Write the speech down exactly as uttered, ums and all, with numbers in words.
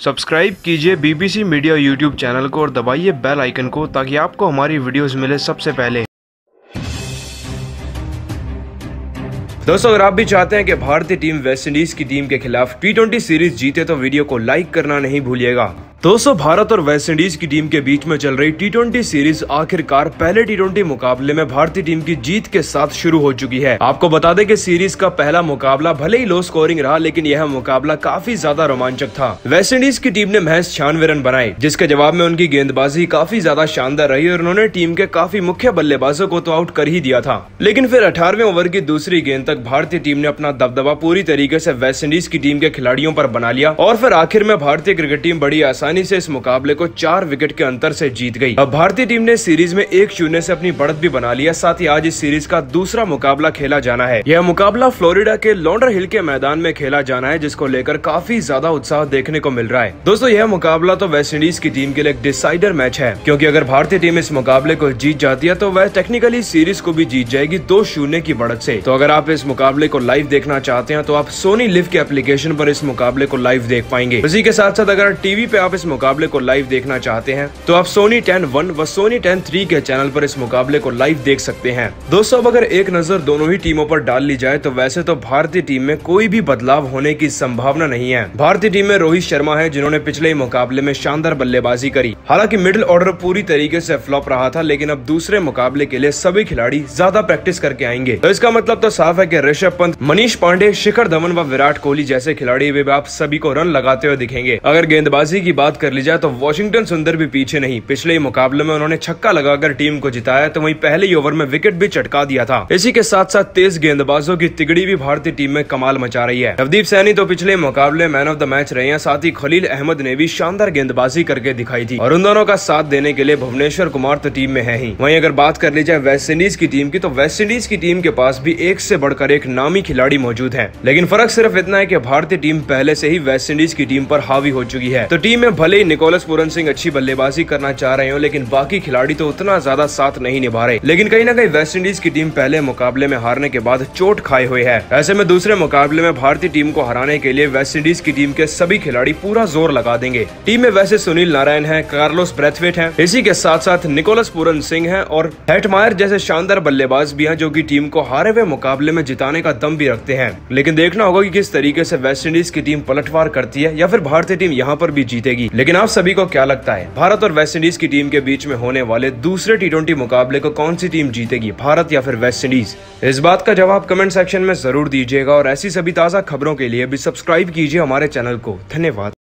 Subscribe कीजिए BBC media YouTube channel को और दबाइए बेल आइकन को ताकि आपको हमारी वीडियोस मिले सबसे पहले। दोस्तों, अगर आप भी चाहते हैं कि भारतीय टीम वेस्टइंडीज की टीम के खिलाफ टी ट्वेंटी सीरीज जीते तो वीडियो को लाइक करना नहीं भूलिएगा। दोस्तों, भारत और वेस्टइंडीज की टीम के बीच में चल रही टी ट्वेंटी सीरीज आखिरकार पहले टी ट्वेंटी मुकाबले में भारतीय टीम की जीत के साथ शुरू हो चुकी है। आपको बता दें कि सीरीज का पहला मुकाबला भले ही लो स्कोरिंग रहा, लेकिन यह मुकाबला काफी ज्यादा रोमांचक था। वेस्टइंडीज की टीम ने महज छियानवे रन बनाए, जिसके जवाब में उनकी गेंदबाजी काफी ज्यादा शानदार रही और उन्होंने टीम के काफी मुख्य बल्लेबाजों को तो आउट कर ही दिया था। लेकिन फिर अठारहवें ओवर की दूसरी गेंद तक भारतीय टीम ने अपना दबदबा पूरी तरीके से वेस्टइंडीज की टीम के खिलाड़ियों पर बना लिया और फिर आखिर में भारतीय क्रिकेट टीम बड़ी आसानी से इस मुकाबले को चार विकेट के अंतर से जीत गई। अब भारतीय टीम ने सीरीज में एक शून्य से अपनी बढ़त भी बना लिया। साथ ही आज इस सीरीज का दूसरा मुकाबला खेला जाना है। यह मुकाबला फ्लोरिडा के लॉन्डर हिल के मैदान में खेला जाना है, जिसको लेकर काफी ज्यादा उत्साह देखने को मिल रहा है। दोस्तों, यह मुकाबला तो वेस्टइंडीज की टीम के लिए एक डिसाइडर मैच है, क्योंकि अगर भारतीय टीम इस मुकाबले को जीत जाती है तो वह टेक्निकली सीरीज को भी जीत जाएगी दो शून्य की बढ़त से। तो अगर आप इस मुकाबले को लाइव देखना चाहते हैं तो आप सोनी लिव के एप्लीकेशन पर इस मुकाबले को लाइव देख पाएंगे। इसी के साथ साथ अगर टीवी पे आप इस मुकाबले को लाइव देखना चाहते हैं तो आप सोनी टेन वन व सोनी टेन थ्री के चैनल पर इस मुकाबले को लाइव देख सकते हैं। दोस्तों, अब अगर एक नजर दोनों ही टीमों पर डाल ली जाए तो वैसे तो भारतीय टीम में कोई भी बदलाव होने की संभावना नहीं है। भारतीय टीम में रोहित शर्मा है, जिन्होंने पिछले ही मुकाबले में शानदार बल्लेबाजी करी। हालांकि मिडिल ऑर्डर पूरी तरीके से फ्लॉप रहा था, लेकिन अब दूसरे मुकाबले के लिए सभी खिलाड़ी ज्यादा प्रैक्टिस करके आएंगे। तो इसका मतलब तो साफ है कि ऋषभ पंत, मनीष पांडे, शिखर धवन व विराट कोहली जैसे खिलाड़ी भी आप सभी को रन लगाते हुए दिखेंगे। अगर गेंदबाजी की बात कर ली जाए तो वाशिंगटन सुंदर भी पीछे नहीं। पिछले मुकाबले में उन्होंने छक्का लगाकर टीम को जिताया, तो वहीं पहले ही ओवर में विकेट भी चटका दिया था। इसी के साथ साथ तेज गेंदबाजों की तिगड़ी भी भारतीय टीम में कमाल मचा रही है। नवदीप सैनी तो पिछले मुकाबले मैन ऑफ द मैच रहे हैं। साथ ही खलील अहमद ने भी शानदार गेंदबाजी करके दिखाई थी और उन दोनों का साथ देने के लिए भुवनेश्वर कुमार तो टीम में है ही। वहीं अगर बात कर ली जाए वेस्टइंडीज की टीम की, तो वेस्टइंडीज की टीम के पास भी एक से बढ़कर एक नामी खिलाड़ी मौजूद है। लेकिन फर्क सिर्फ इतना है कि भारतीय टीम पहले से ही वेस्टइंडीज की टीम पर हावी हो चुकी है। तो टीम में भले ही निकोलस पूरन सिंह अच्छी बल्लेबाजी करना चाह रहे हो, लेकिन बाकी खिलाड़ी तो उतना ज्यादा साथ नहीं निभा रहे। लेकिन कहीं ना कहीं वेस्टइंडीज की टीम पहले मुकाबले में हारने के बाद चोट खाए हुए है। ऐसे में दूसरे मुकाबले में भारतीय टीम को हराने के लिए वेस्टइंडीज की टीम के सभी खिलाड़ी पूरा जोर लगा देंगे। टीम में वैसे सुनील नारायण है, कार्लोस ब्रैथवेट है, इसी के साथ साथ निकोलस पूरन सिंह है और हेटमायर जैसे शानदार बल्लेबाज भी हैं, जो कि टीम को हारे हुए मुकाबले में जिताने का दम भी रखते हैं। लेकिन देखना होगा कि किस तरीके से वेस्टइंडीज की टीम पलटवार करती है या फिर भारतीय टीम यहाँ पर भी जीतेगी। लेकिन आप सभी को क्या लगता है, भारत और वेस्टइंडीज की टीम के बीच में होने वाले दूसरे टी ट्वेंटी मुकाबले को कौन सी टीम जीतेगी, भारत या फिर वेस्टइंडीज? इस बात का जवाब कमेंट सेक्शन में जरूर दीजिएगा और ऐसी सभी ताजा खबरों के लिए भी सब्सक्राइब कीजिए हमारे चैनल को। धन्यवाद।